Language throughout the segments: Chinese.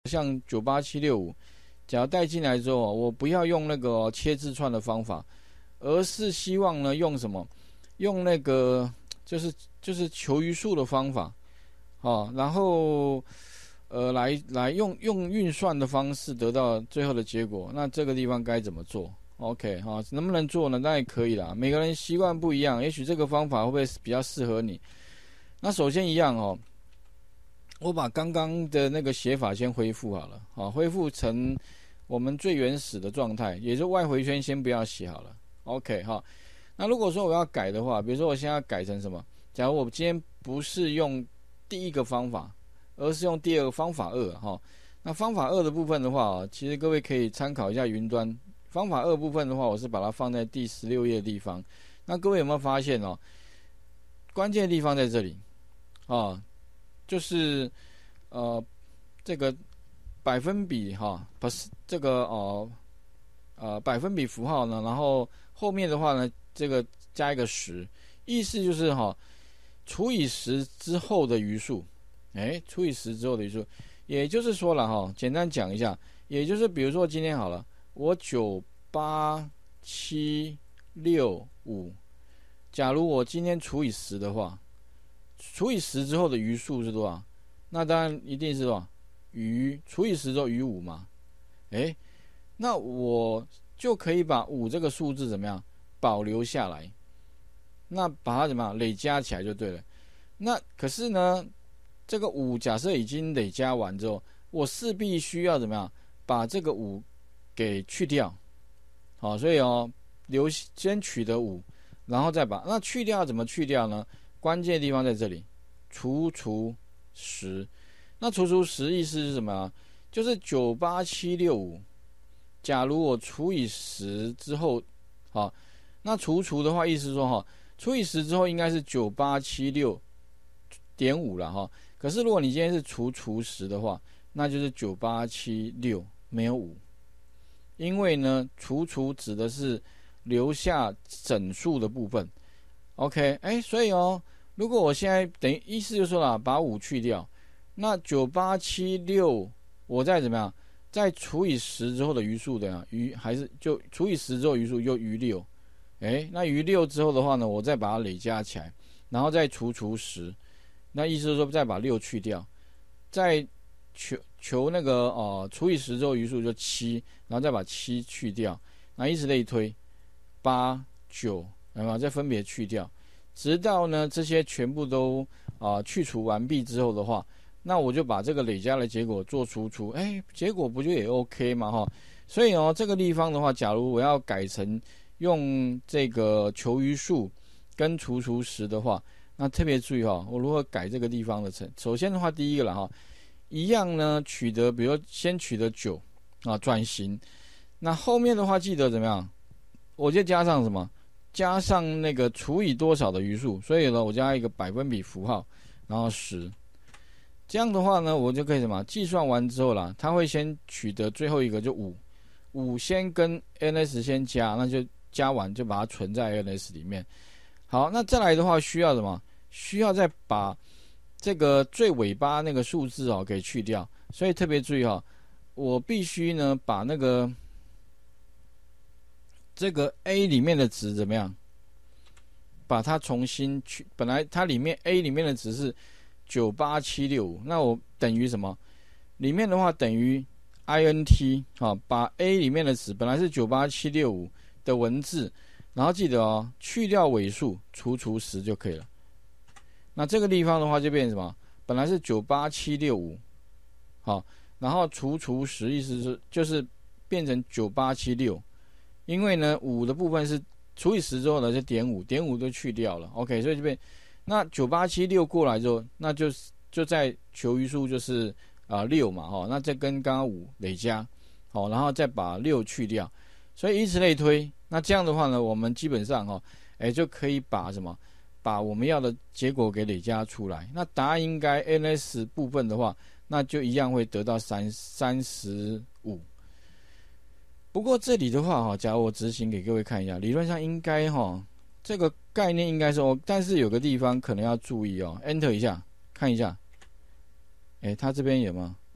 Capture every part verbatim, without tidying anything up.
像九八七六五，假如带进来之后，我不要用那个切字串的方法，而是希望呢用什么？用那个就是就是求余数的方法，哦，然后呃来来用用运算的方式得到最后的结果。那这个地方该怎么做？OK 哈、哦，能不能做呢？当然可以啦，每个人习惯不一样，也许这个方法会不会比较适合你？那首先一样哦，我把刚刚的那个写法先恢复好了，好，恢复成我们最原始的状态，也就是外回圈先不要写好了。OK 哈，那如果说我要改的话，比如说我现在要改成什么？假如我今天不是用第一个方法，而是用第二个方法二哈。那方法二的部分的话，其实各位可以参考一下云端。方法二部分的话，我是把它放在第十六页的地方。那各位有没有发现哦？关键的地方在这里啊，就是呃这个百分比哈，不是这个哦呃百分比符号呢，然后后面的话呢，这个加一个十，意思就是哈，除以十之后的余数，哎，除以十之后的余数，也就是说了哈，简单讲一下，也就是比如说今天好了，我九八七六五。假如我今天除以十的话，除以十之后的余数是多少？那当然一定是多少？余除以十之后余五嘛。诶，那我就可以把五这个数字怎么样保留下来？那把它怎么样累加起来就对了。那可是呢，这个五假设已经累加完之后，我势必需要怎么样把这个五给去掉？好，所以哦，留先取得五。然后再把那去掉怎么去掉呢？关键的地方在这里，除除十。那除除十意思是什么啊？就是九八七六五。假如我除以十之后，好，那除除的话，意思说哈，除以十之后应该是九八七六点五了哈。可是如果你今天是除除十的话，那就是九八七六没有五，因为呢，除除指的是留下整数的部分 ，OK， 哎，所以哦，如果我现在等于意思就是说了，把五去掉，那九八七六，我再怎么样，再除以十之后的余数的余还是就除以十之后余数又余六，哎，那余六之后的话呢，我再把它累加起来，然后再除除十，那意思就是说再把六去掉，再求求那个哦、呃，除以十之后余数就七，然后再把七去掉，那以此类推。八九，有没有再分别去掉，直到呢这些全部都啊、呃、去除完毕之后的话，那我就把这个累加的结果做输出，哎，结果不就也 OK 嘛哈？所以哦，这个地方的话，假如我要改成用这个求余数跟除除十的话，那特别注意哈，我如何改这个地方的程？首先的话，第一个了哈，一样呢取得，比如说先取得九啊转型，那后面的话记得怎么样？我就加上什么？加上那个除以多少的余数，所以呢，我加一个百分比符号，然后十。这样的话呢，我就可以什么？计算完之后啦，它会先取得最后一个就五，五先跟 N S 先加，那就加完就把它存在 N S 里面。好，那再来的话需要什么？需要再把这个最尾巴那个数字哦给去掉，所以特别注意哈，我必须呢把那个。这个 A 里面的值怎么样？把它重新去，本来它里面 A 里面的值是九八七六五，那我等于什么？里面的话等于 int 啊，把 A 里面的值本来是九八七六五的文字，然后记得哦，去掉尾数，除除十就可以了。那这个地方的话就变成什么？本来是九八七六五，好，然后除除十，意思是就是变成九八七六。因为呢，五的部分是除以十之后呢，就点五，点五都去掉了 ，OK， 所以这边那九八七六过来之后，那就就在求余数就是啊六嘛，哈、哦，那再跟刚刚五累加，好、哦，然后再把六去掉，所以以此类推，那这样的话呢，我们基本上哈、哦，哎就可以把什么，把我们要的结果给累加出来。那答案应该 N S 部分的话，那就一样会得到三三十五。不过这里的话哈，假如我执行给各位看一下，理论上应该哈，这个概念应该是哦，但是有个地方可能要注意哦 ，Enter 一下看一下，哎，它这边有吗？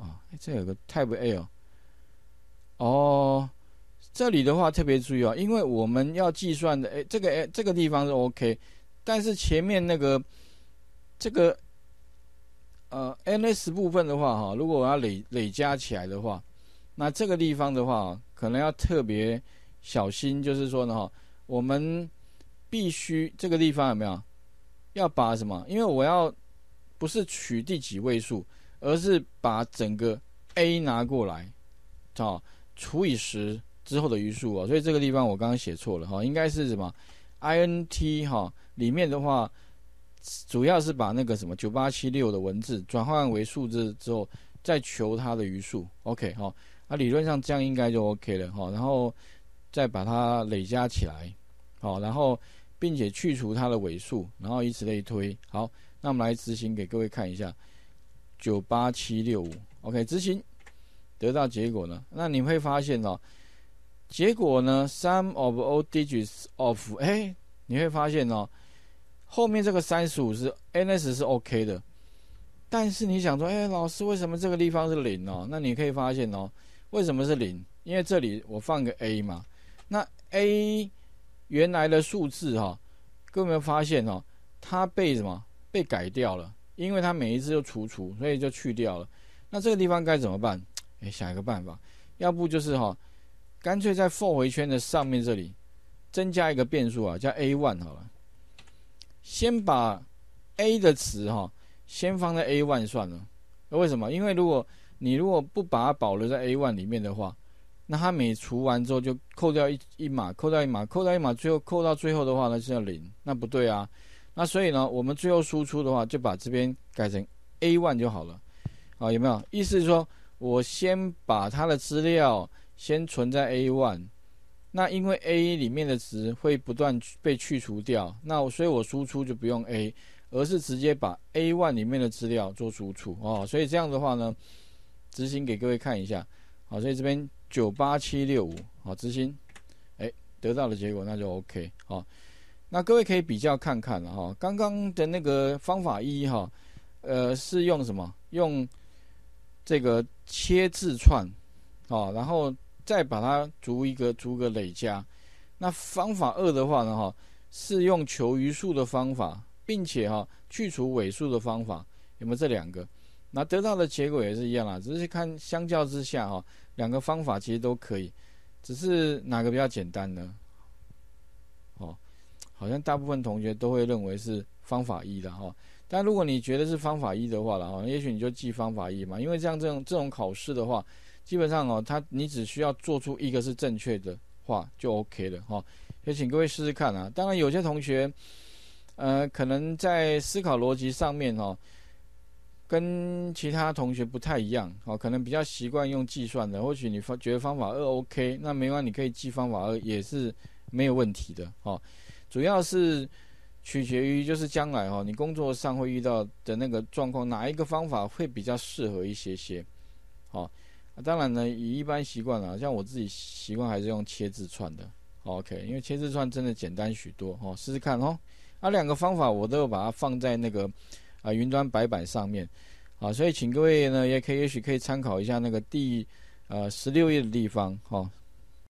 啊，这有个 Type A 哦，哦，这里的话特别注意哦，因为我们要计算的，哎，这个哎这个地方是 OK， 但是前面那个这个呃 N S 部分的话哈，如果我要累累加起来的话，那这个地方的话可能要特别小心，就是说呢哈，我们必须这个地方有没有要把什么？因为我要不是取第几位数，而是把整个 A 拿过来，哦，除以十之后的余数哦，所以这个地方我刚刚写错了哈，应该是什么 I N T 哈，里面的话主要是把那个什么九八七六的文字转换为数字之后，再求它的余数 ，OK 哈，那理论上这样应该就 OK 了哈，然后再把它累加起来，好，然后并且去除它的尾数，然后以此类推，好，那我们来执行给各位看一下，九八七六五 ，OK 执行。得到结果呢？那你会发现哦，结果呢 ，sum of all digits of， 哎，你会发现哦，后面这个三十五是 N S 是 OK 的，但是你想说，哎，老师为什么这个地方是零哦？那你可以发现哦，为什么是零？因为这里我放个 A 嘛，那 A 原来的数字哈、哦，各位有没有发现哦？它被什么被改掉了？因为它每一次就除除，所以就去掉了。那这个地方该怎么办？哎，想一个办法，要不就是哈、哦，干脆在 for 回圈的上面这里增加一个变数啊，叫 A 一 好了。先把 A 的词哈、哦，先放在 A 一 算了。为什么？因为如果你如果不把它保留在 A 一 里面的话，那它每除完之后就扣掉一一码，扣掉一码，扣掉一码，最后扣到最后的话呢是要零，那不对啊。那所以呢，我们最后输出的话，就把这边改成 A 一 就好了。啊，有没有？意思是说，我先把它的资料先存在 A 一， 那因为 A 里面的值会不断被去除掉，那所以我输出就不用 A， 而是直接把 A 一 里面的资料做输出哦。所以这样的话呢，执行给各位看一下。好，所以这边九八七六五，好，执行，哎，得到的结果那就 OK。好，那各位可以比较看看了哈，刚刚的那个方法一哈，呃，是用什么？用这个切字串，哦，然后再把它逐一个逐个累加。那方法二的话呢，哈，是用求余数的方法，并且哈去除尾数的方法，有没有这两个？那得到的结果也是一样啦，只是看相较之下哈，两个方法其实都可以，只是哪个比较简单呢？哦，好像大部分同学都会认为是方法一的哈。但如果你觉得是方法一的话了，也许你就记方法一嘛，因为像这种这种考试的话，基本上哦，它你只需要做出一个是正确的话就 OK 了哈。也请各位试试看啊。当然有些同学，呃，可能在思考逻辑上面哦，跟其他同学不太一样哦，可能比较习惯用计算的，或许你觉得方法二 OK， 那没关系，你可以记方法二也是没有问题的哦。主要是取决于就是将来哈，你工作上会遇到的那个状况，哪一个方法会比较适合一些些，好、啊，当然呢，以一般习惯啊，像我自己习惯还是用切字串的 ，OK， 因为切字串真的简单许多哦，试试看哦。啊，两个方法我都有把它放在那个啊云端白板上面，啊，所以请各位呢也可以也许可以参考一下那个第呃十六页的地方，哈、哦，